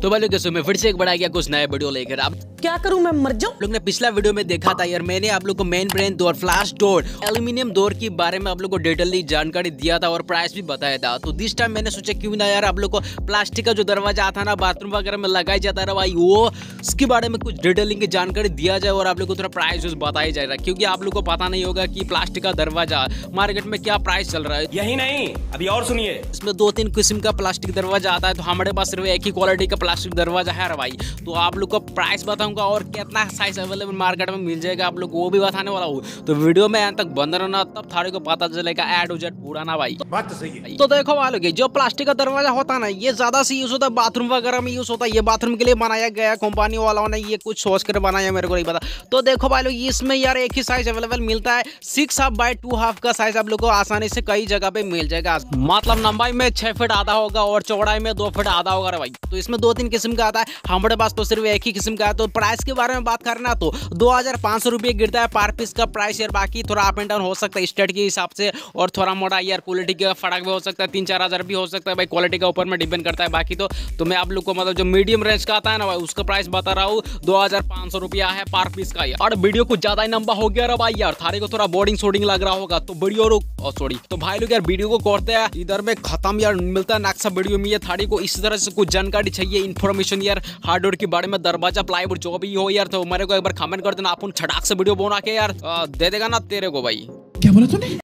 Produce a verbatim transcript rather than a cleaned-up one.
तो भाई कैसे मैं फिर से एक बड़ा गया कुछ नया वीडियो लेकर। अब क्या करूं मैं मर जाऊं? लोग ने पिछला वीडियो में देखा था यार, मैंने आप लोग को membrane door, flash door, aluminium door के बारे में आप लोग को डिटेलली जानकारी दिया था और प्राइस भी बताया था। तो दिस टाइम मैंने सोचा क्यों ना यार आप लोग को प्लास्टिक का जो दरवाजा आता है ना बाथरूम वगैरह में लगाया जाता है भाई, वो इसके बारे में कुछ डिटेलिंग की जानकारी दिया जाए और आप लोग को थोड़ा प्राइस बताया जाएगा, क्योंकि आप लोग को पता नहीं होगा कि प्लास्टिक का दरवाजा मार्केट में क्या प्राइस चल रहा है। यही नहीं, अभी और सुनिए, इसमें दो तीन किस्म का प्लास्टिक दरवाजा आता है, तो हमारे पास सिर्फ एक ही क्वालिटी का प्लास्टिक दरवाजा है भाई। तो आप लोग को प्राइस बताऊंगा और कितना साइज अवेलेबल मार्केट में मिल जाएगा आप लोग वो भी बताने वाला हूँ। तो वीडियो में अंत तक बंद रहना, तब थारे को पता चलेगा ऐड हो जाए पूरा ना भाई। बात तो सही है। तो देखो वालों की जो प्लास्टिक का दरवाजा होता है ना, ये ज्यादा से यूज होता है बाथरूम वगैरह में यूज होता है। ये बाथरूम के लिए बनाया गया, कंपनी वालों ने ये कुछ सोच कर बनाया, मेरे को नहीं पता। तो देखो भाई लोग, इसमें यार एक ही साइज अवेलेबल मिलता है, six half by two half का साइज आप लोग को आसानी से कई जगह पे मिल जाएगा। मतलब लंबाई में छह फीट आधा होगा और चौड़ाई में दो फीट आधा होगा भाई। तो इसमें दो तीन किस्म का आता है, हमारे पास तो सिर्फ एक ही किस्म का है। तो प्राइस के बारे में बात करना तो दो हजार पाँच सौ रुपये गिरता है पर पीस का प्राइस यार। बाकी थोड़ा अप एंड डाउन हो सकता है स्टेट के हिसाब से, और थोड़ा मोटा यार क्वालिटी का फर्क भी हो सकता है, तीन चार हजार भी हो सकता है भाई, क्वालिटी का ऊपर में डिपेंड करता है। बाकी तो, तो मैं आप लोग को मतलब जो मीडियम रेंज का आता है ना भाई, उसका प्राइस बता रहा हूँ, दो हजार पाँच सौ रुपया है पर पीस का यार। और वीडियो कुछ ज्यादा ही लंबा हो गया रे भाई यार, थारे को थोड़ा बोर्डिंग शोडिंग लग रहा होगा, तो वीडियो सॉरी तो भाई लोग यार वीडियो को करते हैं इधर में खत्म यार। मिलता है नेक्स्ट वीडियो में। ये थारी को इस तरह से कुछ जानकारी चाहिए, इन्फॉर्मेशन यार हार्डवेयर के बारे में, दरवाजा प्लाईवुड जो भी हो यार, तो मेरे को एक बार कमेंट कर देना, अपन छटाक से वीडियो बना के यार दे देगा ना तेरे को भाई। क्या बोला तूने?